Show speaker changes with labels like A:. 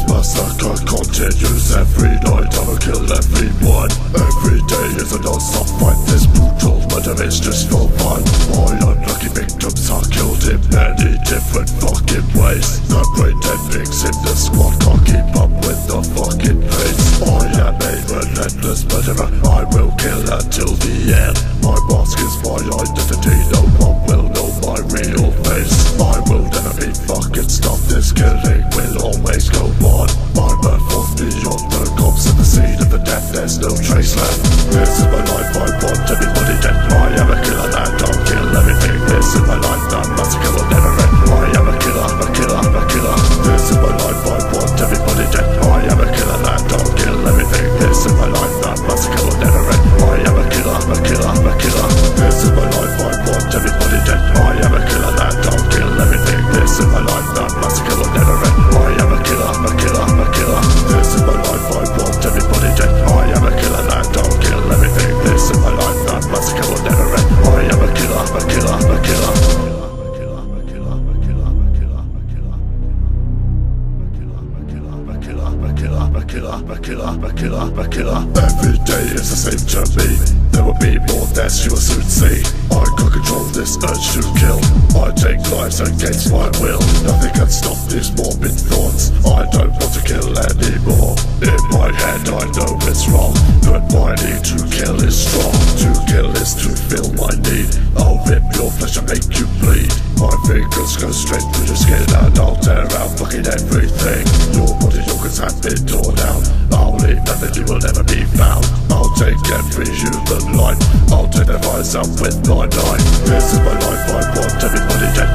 A: This massacre continues every night. I'ma kill everyone. Every day is a non-stop fight. This brutal murder is just for fun. My unlucky victims are killed in many different fucking ways. The brain dead pigs in the squad can't keep up with the fucking pace. I am a relentless murderer. I will kill until the end. My mask is my identity. No one will know my real face. I will never be fucking stopped. This killing will always go on. I'm a force beyond the corpse and the scene of the death. There's no trace left. This is my life. I want everybody dead. I am a killer and I'll kill everything. This is my life. That massacre will never end. I am a killer, a killer, a killer. This is my life. I want everybody dead. I am a killer and I'll kill everything. This is my life. That massacre will never end. I am a killer, a killer, a killer. This is my life. I want everybody dead. I am a killer and I'll kill everything. This is my life. That massacre will never end. I am a killer, a killer, a killer. This is my life. I want everybody dead. I am a killer and I'll kill everything. This is my life. That massacre will never end. I am a killer, a killer, a killer. Every day is the same to me. There will be more deaths, you will soon see. I can control this urge to kill. I take lives against my will. Nothing can stop these morbid thoughts. I don't want to kill anymore. In my head I know it's wrong, but my need to kill is strong. To kill is to fill my need. I'll rip your flesh and make you bleed. My fingers go straight through the skin and I'll tear out fucking everything. Your body organs have been torn out. I'll leave nothing, you will never be found. I'll take every human life. I'll take their eyes out with my knife. This is my life, I want everybody dead.